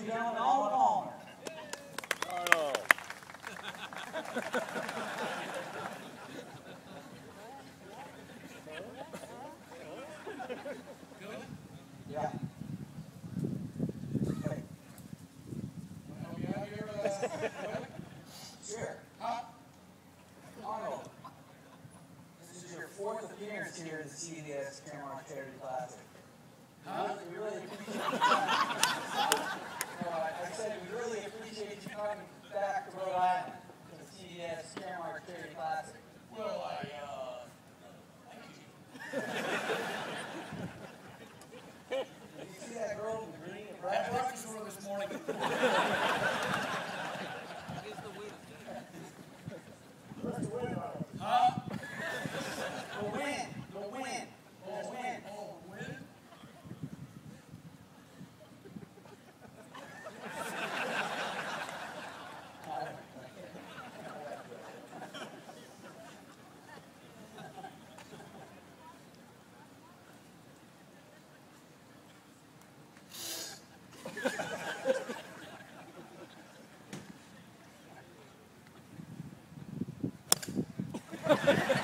and gentlemen, Arnold Palmer. Arnold. Good? Yeah. Okay. Help me out here, Sure. Huh? Arnold, this is your fourth appearance here at the CVS Caremark Charity Classic. Huh? We really appreciate you coming. No, I said we really appreciate you coming back to Rhode Island to the CVS Caremark Charity Classic. Well, thank you. Did you see that girl in the green and I had brown? breakfast with her this morning. Huh? The win. The win. The win. Oh, win? Ha ha ha!